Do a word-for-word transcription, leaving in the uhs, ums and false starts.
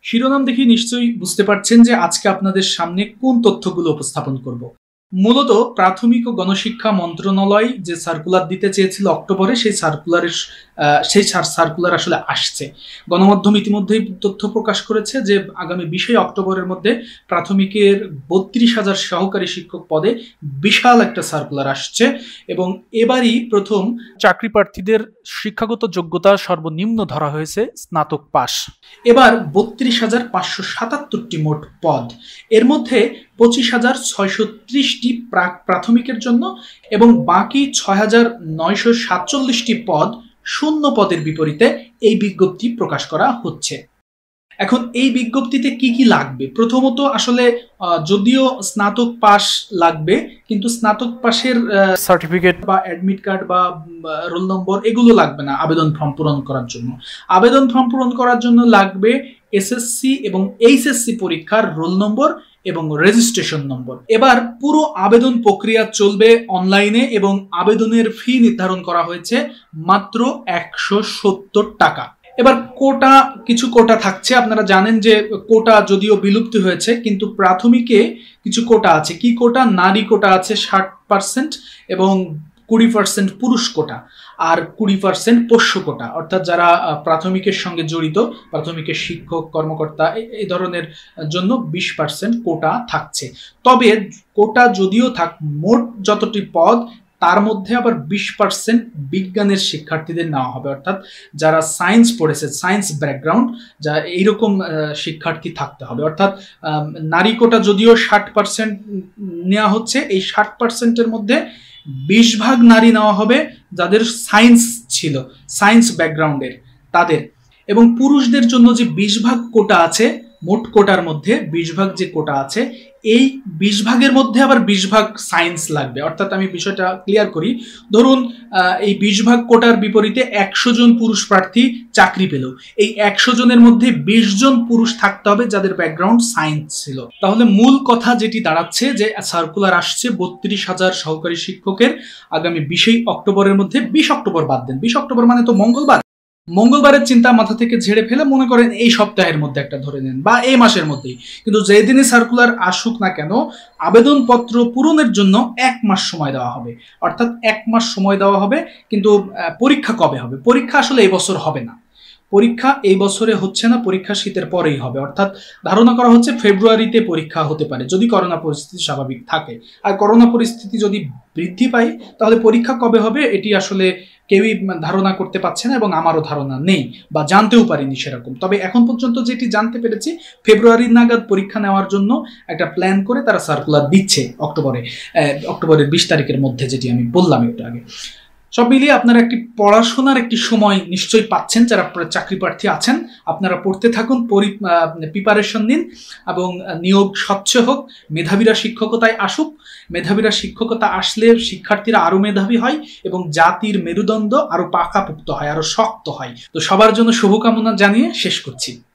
শিরোনাম দেখে নিশ্চয়ই বুঝতে পারছেন যে আজকে আপনাদের সামনে কোন তথ্যগুলো উপস্থাপন করব। মূলত প্রাথমিক ও গণশিক্ষা মন্ত্রণালয় যে সার্কুলার দিতে চেয়েছিল অক্টোবরে, সেই সার্কুলারের সেই সার্কুলার আসলে আসছে। গণমাধ্যম ইতিমধ্যেই তথ্য প্রকাশ করেছে যে আগামী বিশে অক্টোবরের মধ্যে প্রাথমিকের বত্রিশ হাজার সহকারী শিক্ষক পদে বিশাল একটা সার্কুলার আসছে এবং এবারই প্রথম চাকরি প্রার্থীদের শিক্ষাগত যোগ্যতা সর্বনিম্ন ধরা হয়েছে স্নাতক পাস। এবার বত্রিশ হাজার পাঁচশো সাতাত্তরটি মোট পদ, এর মধ্যে পঁচিশ হাজার ছয়শো ত্রিশটি প্রাক প্রাথমিকের জন্য এবং বাকি ছয় হাজার নয়শো সাতচল্লিশটি পদ শূন্য পদের বিপরীতে এই বিজ্ঞপ্তি প্রকাশ করা হচ্ছে। এখন এই বিজ্ঞপ্তিতে কি কি লাগবে? প্রথমত আসলে যদিও স্নাতক পাস লাগবে, কিন্তু স্নাতক পাশের সার্টিফিকেট বা অ্যাডমিট কার্ড বা রোল নম্বর এগুলো লাগবে না আবেদন ফর্ম পূরণ করার জন্য। আবেদন ফর্ম পূরণ করার জন্য লাগবে এসএসসি এবং এইচএসসি পরীক্ষার রোল নম্বর এবং রেজিস্ট্রেশন নম্বর। এবার পুরো আবেদন প্রক্রিয়া চলবে অনলাইনে এবং আবেদনের ফি নির্ধারণ করা হয়েছে মাত্র একশো সত্তর টাকা। এবার কোটা, কিছু কোটা থাকছে। আপনারা জানেন যে কোটা যদিও বিলুপ্ত হয়েছে, কিন্তু প্রাথমিকে কিছু কোটা আছে। কি কোটা? নারী কোটা আছে ষাট পার্সেন্ট এবং কুড়ি পার্সেন্ট পুরুষ কোটা আর কুড়ি পার্সেন্ট পোষ্য কোটা, অর্থাৎ যারা প্রাথমিকের সঙ্গে জড়িত, প্রাথমিকের শিক্ষক কর্মকর্তা এই ধরনের জন্য বিশ পার্সেন্ট কোটা থাকছে। তবে কোটা যদিও থাক, মোট যতটি পদ তার মধ্যে আবার বিশ পার্সেন্ট বিজ্ঞানের শিক্ষার্থীদের নেওয়া হবে, অর্থাৎ যারা সায়েন্স পড়েছে, সায়েন্স ব্যাকগ্রাউন্ড, যা এইরকম শিক্ষার্থী থাকতে হবে। অর্থাৎ নারী কোটা যদিও ষাট পার্সেন্ট নেওয়া হচ্ছে, এই ষাট পার্সেন্টের মধ্যে বিশ ভাগ নারী নেওয়া হবে যাদের সায়েন্স ছিল, সায়েন্স ব্যাকগ্রাউন্ডের তাদের। এবং পুরুষদের জন্য যে বিশ ভাগ কোটা আছে, মোট কোটার মধ্যে বিশ ভাগ যে কোটা আছে, এই বিশ ভাগের মধ্যে আবার বিশ ভাগ সায়েন্স লাগবে। অর্থাৎ আমি বিষয়টা ক্লিয়ার করি, ধরুন এই বিশ ভাগ কোটার বিপরীতে একশো জন পুরুষ প্রার্থী চাকরি পেল, এই একশো জনের মধ্যে বিশ জন পুরুষ থাকতে হবে যাদের ব্যাকগ্রাউন্ড সায়েন্স ছিল। তাহলে মূল কথা যেটি দাঁড়াচ্ছে যে সার্কুলার আসছে বত্রিশ হাজার সহকারী শিক্ষকের আগামী বিশে অক্টোবরের মধ্যে। বিশ অক্টোবর বাদ দেন, বিশ অক্টোবর মানে তো মঙ্গলবার, মঙ্গলবারের চিন্তা মাথা থেকে ঝেড়ে ফেলে মনে করেন এই সপ্তাহের মধ্যে একটা ধরে নেন বা এই মাসের মধ্যেই। কিন্তু যেদিনই সার্কুলার আসুক না কেন, আবেদনপত্র পূরণের জন্য এক মাস সময় দেওয়া হবে। অর্থাৎ এক মাস সময় দেওয়া হবে, কিন্তু পরীক্ষা কবে হবে? পরীক্ষা আসলে এই বছর হবে না, পরীক্ষা এই বছরে হচ্ছে না, পরীক্ষা শীতের পরেই হবে। অর্থাৎ ধারণা করা হচ্ছে ফেব্রুয়ারিতে পরীক্ষা হতে পারে যদি করোনা পরিস্থিতি স্বাভাবিক থাকে। আর করোনা পরিস্থিতি যদি বৃদ্ধি পায় তাহলে পরীক্ষা কবে হবে এটি আসলে কেউই ধারণা করতে পারছে না এবং আমারও ধারণা নেই বা জানতেও পারিনি সেরকম। তবে এখন পর্যন্ত যেটি জানতে পেরেছি, ফেব্রুয়ারি নাগাদ পরীক্ষা নেওয়ার জন্য একটা প্ল্যান করে তারা সার্কুলার দিচ্ছে অক্টোবরে, অক্টোবরের বিশ তারিখের মধ্যে, যেটি আমি বললাম একটু আগে। সব মিলিয়ে আপনারা একটি পড়াশোনার একটি সময় নিশ্চয়ই পাচ্ছেন। যারা চাকরি প্রার্থী আছেন আপনারা পড়তে থাকুন, প্রিপারেশন নিন এবং নিয়োগ স্বচ্ছ হোক, মেধাবীরা শিক্ষকতায় আসুক। মেধাবীরা শিক্ষকতা আসলে শিক্ষার্থীরা আরো মেধাবী হয় এবং জাতির মেরুদণ্ড আরো পাকাপোক্ত হয়, আরো শক্ত হয়। তো সবার জন্য শুভকামনা জানিয়ে শেষ করছি।